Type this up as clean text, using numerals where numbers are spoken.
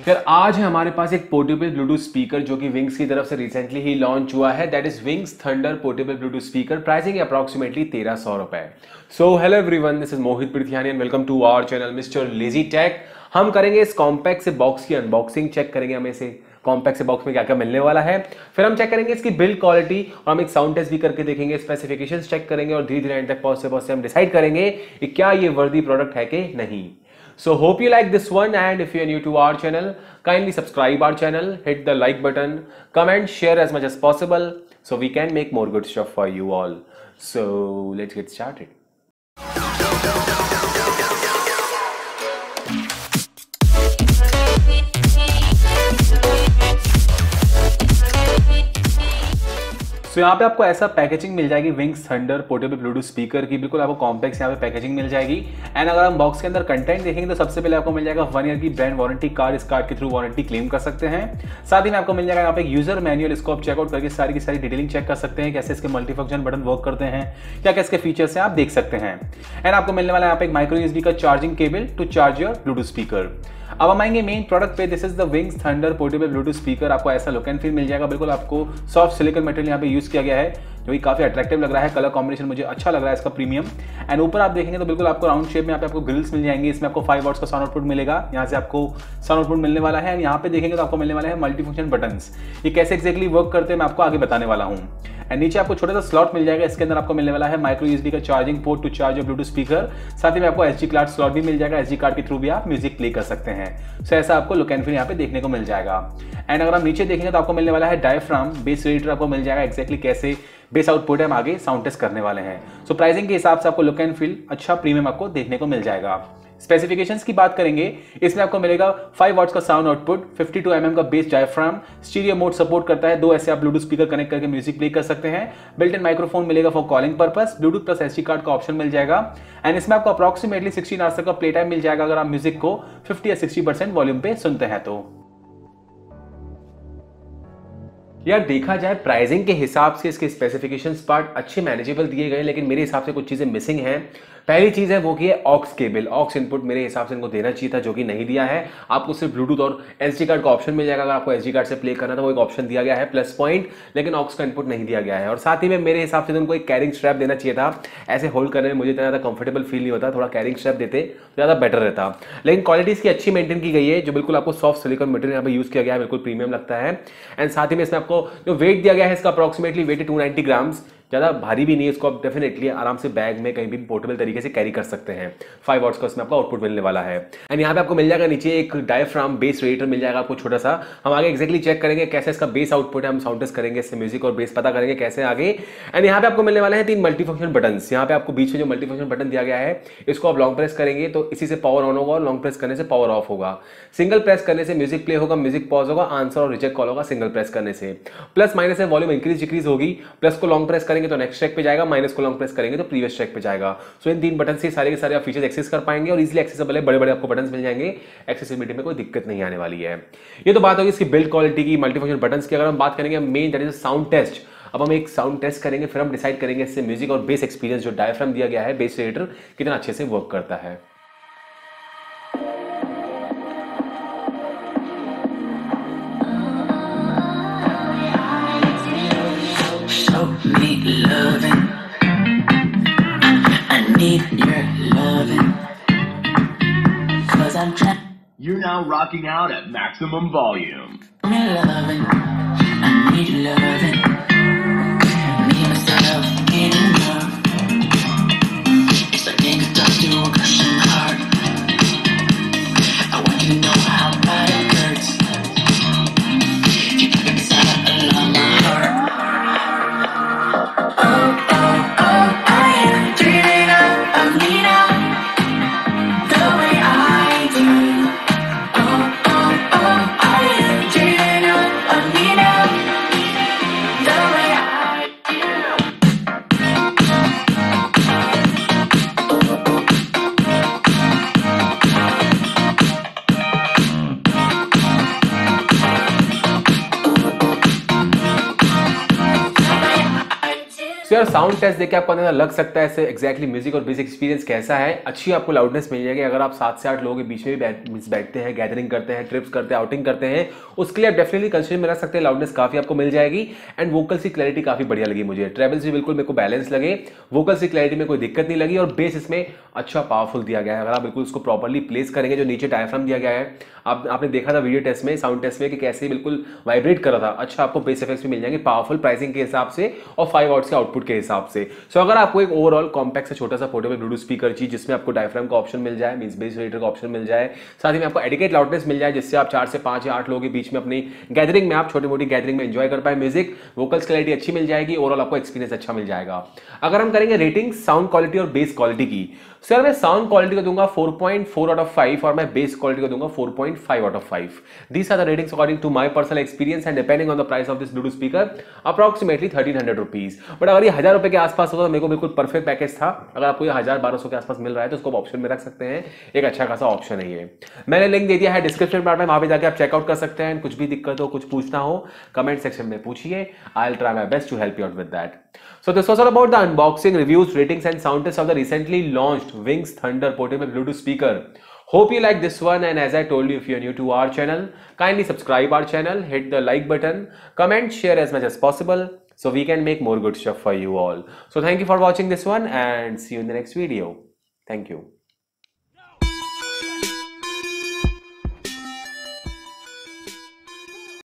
खैर आज है हमारे पास एक पोर्टेबल ब्लूटूथ स्पीकर जो कि विंग्स की तरफ से रिसेंटली ही लॉन्च हुआ है। That is Wings Thunder portable Bluetooth speaker. Pricing है अप्रॉक्सीमेटली 1300 रुपए। So hello everyone, this is Mohit Prithyani and welcome to our channel Mister Lazy Tech. हम करेंगे इस कॉम्पैक्ट से बॉक्स की अनबॉक्सिंग, चेक करेंगे हमें से कॉम्पैक्ट से बॉक्स में क्या क्या मिलने वाला है। फिर हम चेक करेंगे इसकी बिल्ड क्वालिटी और हम एक साउंड टेस्ट भी करके देखेंगे, स्पेसिफिकेशंस चेक करेंगे और धीरे धीरे एंड तक पहुंचते हम डिसाइड करेंगे कि क्या ये वर्दी प्रोडक्ट है कि नहीं। So hope you like this one, and if you are new to our channel, kindly subscribe our channel, hit the like button, comment, share as much as possible so we can make more good stuff for you all. So let's get started. तो यहाँ पे आपको ऐसा packaging मिल जाएगी Wings Thunder portable Bluetooth speaker की, बिल्कुल आपको कॉम्पैक्ट यहाँ पे पैकेजिंग मिल जाएगी। एंड अगर हम बॉक्स के अंदर कंटेंट देखेंगे तो सबसे पहले आपको मिल जाएगा 1 ईयर की ब्रांड वारंटी कार्ड, इस कार्ड के थ्रू वारंटी क्लेम कर सकते हैं। साथ ही में आपको मिल जाएगा यहाँ पे एक यूजर मैनुअल, इसको आप चेकआउट करके सारी की सारी डिटेलिंग चेक कर सकते हैं, कैसे इसके मल्टीफंक्शन बटन वर्क करते हैं, क्या क्या इसके फीचर्स हैं आप देख सकते हैं। एंड आपको मिलने वाला है यहाँ पे एक माइक्रो यूएसबी का charging cable to charge your Bluetooth speaker. अब हम आएंगे मेन प्रोडक्ट पे। This is the Wings Thunder portable Bluetooth speaker. आपको ऐसा लुक एंड फील मिल जाएगा, बिल्कुल आपको सॉफ्ट सिलिकॉन मटेरियल यहाँ पे यूज किया गया है जो कि काफी अट्रैक्टिव लग रहा है। कलर कॉम्बिनेशन मुझे अच्छा लग रहा है इसका, प्रीमियम। एंड ऊपर आप देखेंगे तो बिल्कुल आपको राउंड शेप में यहाँ पे आपको ग्रिल्स मिल जाएंगे। इसमें आपको 5 वॉट्स का साउंड आउटपुट मिलेगा, यहाँ से आपको साउंड आउटपुट मिलने वाला है। एंड यहाँ पे देखेंगे तो आपको मिलने वाला है मल्टी फंक्शन बटन्स। ये कैसे एक्जैक्टली वर्क करते हैं मैं आपको आगे बताने वाला हूँ। एंड नीचे आपको छोटा सा स्लॉट मिल जाएगा, इसके अंदर आपको मिलने वाला है माइक्रो यूएसबी का charging port to charge your Bluetooth speaker. साथ ही में आपको एसडी कार्ड स्लॉट भी मिल जाएगा, एसडी कार्ड के थ्रू भी आप म्यूजिक प्ले कर सकते हैं। सो ऐसा आपको लुक एंड फील यहाँ पे देखने को मिल जाएगा। एंड अगर हम नीचे देखेंगे तो आपको मिलने वाला है डायफ्राम बेस रेडिएटर, आपको मिल जाएगा एक्जैक्टली कैसे बेस आउटपुट है हम आगे साउंड टेस्ट करने वाले हैं। सो प्राइसिंग के हिसाब से आपको लुक एंड फील अच्छा प्रीमियम आपको देखने को मिल जाएगा। स्पेसिफिकेशंस की बात करेंगे, इसमें आपको मिलेगा 5 वॉट्स का साउंड आउटपुट, 52 mm का bass diaphragm, stereo mode support करता है, 2 ऐसे आप ब्लूटूथ स्पीकर कनेक्ट करके म्यूजिक प्ले कर सकते हैं। बिल्ट इन माइक्रोफोन मिलेगा for calling purpose, Bluetooth plus SD card का ऑप्शन मिल जाएगा। एंड इसमें आपको अप्रॉक्सीमेटली 16 आवर्स का प्ले टाइम मिल जाएगा अगर आप म्यूजिक को 50 या 60% वॉल्यूम पे सुनते हैं तो। यार देखा जाए प्राइसिंग के हिसाब से इसके स्पेसिफिकेशंस पार्ट अच्छे मैनेजेबल दिए गए, लेकिन मेरे हिसाब से कुछ चीजें मिसिंग हैं। पहली चीज है वो की है ऑक्स केबल। ऑक्स इनपुट मेरे हिसाब से इनको देना चाहिए था, जो कि नहीं दिया है। आपको सिर्फ ब्लूटूथ और एसडी कार्ड का ऑप्शन मिल जाएगा, अगर आपको एसडी कार्ड से प्ले करना था वो एक ऑप्शन दिया गया है प्लस पॉइंट, लेकिन ऑक्स का इनपुट नहीं दिया गया है। और साथ ही में मेरे हिसाब से उनको एक कैरिंग स्ट्रैप देना चाहिए था, ऐसे होल्ड करने में मुझे इतना ज्यादा कंफर्टेबल फील नहीं होता। थोड़ा कैरिंग स्ट्रैप देते तो ज्यादा बेटर रहता। लेकिन क्वालिटी इसकी अच्छी मेंटेन की गई है, जो बिल्कुल आपको सॉफ्ट सिलिकॉन मटेरियल यहाँ पे यूज किया गया है, बिल्कुल प्रीमियम लगता है। एंड साथ ही में इसमें आपको जो वेट दिया गया है इसका अप्रॉक्सीमेटली वेट 290 ग्राम्स, ज़्यादा भारी भी नहीं है। इसको आप डेफिनेटली आराम से बैग में कहीं भी पोर्टेबल तरीके से कैरी कर सकते हैं। 5 वॉट्स का इसमें आपको आउटपुट मिलने वाला है। एंड यहाँ पे आपको मिल जाएगा नीचे एक डायफ्राम बेस रेडिएटर मिल जाएगा आपको छोटा सा। हम आगे एक्जैक्टली चेक करेंगे कैसे इसका बेस आउटपुट है, हम साउंड टेस्ट करेंगे इससे म्यूजिक और बेस पता करेंगे कैसे आगे। एंड यहाँ पे आपको मिलने वाले हैं 3 मल्टीफंक्शन बटन्स। यहाँ पे आपको बीच में जो मल्टीफंक्शन बटन दिया गया है इसको आप लॉन्ग प्रेस करेंगे तो इसी से पावर ऑन होगा और लॉन्ग प्रेस करने से पावर ऑफ होगा। सिंगल प्रेस करने से म्यूजिक प्ले होगा, म्यूजिक पॉज होगा, आंसर और रिजेक्ट कॉल होगा सिंगल प्रेस करने से। प्लस माइनस है वॉल्यूम इंक्रीज डिक्रीज होगी। प्लस को लॉन्ग प्रेस करेंगे तो नेक्स्ट ट्रैक पे जाएगा, माइनस को लॉन्ग प्रेस करेंगे तो प्रीवियस ट्रैक पे जाएगा। सो इन 3 बटन से सारे के सारे आप फीचर्स एक्सेस कर पाएंगे और इजीली एक्सेसिबल है। बड़े बड़े आपको बटन्स मिल जाएंगे, एक्सेसिबिलिटी में कोई दिक्कत नहीं आने वाली है। ये तो बात होगी इसकी बिल्ड क्वालिटी की, मल्टीफंक्शन बटन्स की। अगर हम बात करेंगे main that is sound test, अब हम एक साउंड टेस्ट करेंगे, फिर हम डिसाइड करेंगे इससे म्यूजिक और बेस एक्सपीरियंस जो डायफ्राम दिया गया है बेस रेडिएटर कितना अच्छे से वर्क करता है। You're now rocking out at maximum volume. सो यार साउंड टेस्ट देख के आपको अंदर लग सकता है ऐसे एक्जैक्टली म्यूजिक और बेसिक एक्सपीरियंस कैसा है। अच्छी आपको लाउडनेस मिल जाएगी। अगर आप 7 से 8 लोगों के बीच में भी बैठते हैं, गैदरिंग करते हैं, ट्रिप्स करते हैं, आउटिंग करते हैं, उसके लिए आप डेफिनेटली कंसिडर में रख सकते हैं। लाउडनेस काफी आपको मिल जाएगी एंड वोकल्स की क्लैरिटी काफी बढ़िया लगी मुझे। ट्रेवल्स भी बिल्कुल मेरे को बैलेंस लगे, वोकल्स की क्लैरिटी में कोई दिक्कत नहीं लगी और बेस इसमें अच्छा पावरफुल दिया गया है। अगर आप बिल्कुल उसको प्रॉपर्ली प्लेस करेंगे, जो नीचे डायफ्राम दिया गया है, आपने देखा था वीडियो टेस्ट में, साउंड टेस्ट में कि कैसे बिल्कुल वाइब्रेट कर रहा था। अच्छा आपको बेस इफेक्ट्स भी मिल जाएंगे पावरफुल प्राइसिंग के हिसाब से और 5 वॉट्स के आउटपुट के हिसाब से। सो अगर आपको एक ओवरऑल कॉम्पैक्ट से छोटा सा पोर्टेबल ब्लूटूथ स्पीकर चाहिए जिसमें आपको डायफ्राम का ऑप्शन मिल जाए, मींस बेस रेटर का ऑप्शन मिल जाए, साथ ही में आपको एडिकेट लाउडनेस मिल जाए जिससे आप 4 से 5 या 8 लोगों के बीच में अपनी गैदरिंग में, आप छोटी मोटी गैदरिंग में एंजॉय कर पाए म्यूजिक, वोकल्स क्लैरिटी अच्छी मिल जाएगी, ओवरऑल आपको एक्सपीरियंस अच्छा मिल जाएगा। अगर हम करेंगे रेटिंग साउंड क्वालिटी और बेस क्वालिटी की, सर मैं साउंड क्वालिटी को दूंगा 4.4 आउट ऑफ 5 और मैं बेस क्वालिटी को दूंगा 4.5 out of 5। These are the ratings according to my personal experience and depending on the price of this Bluetooth speaker approximately 1300 rupees. But अगर ये 1000 रुपए के आसपास होता तो मेरे को बिल्कुल परफेक्ट पैकेज था। अगर आपको ये 1000-1200 के आसपास मिल रहा है तो उसको ऑप्शन में रख सकते हैं, एक अच्छा खासा ऑप्शन है ये। मैंने लिंक दे दिया है डिस्क्रिप्शन पार्ट में, वहां पे जाके आप चेकआउट कर सकते हैं। कुछ भी दिक्कत हो, कुछ पूछना हो, कमेंट सेक्शन में पूछिए। I will try my best to help you out with that. So this was all about the unboxing, reviews, ratings and sound tests of the recently launched Wings Thunder portable Bluetooth speaker. Hope you like this one, and as I told you, if you are new to our channel, kindly subscribe our channel, hit the like button, comment, share as much as possible so we can make more good stuff for you all. So thank you for watching this one and see you in the next video. Thank you.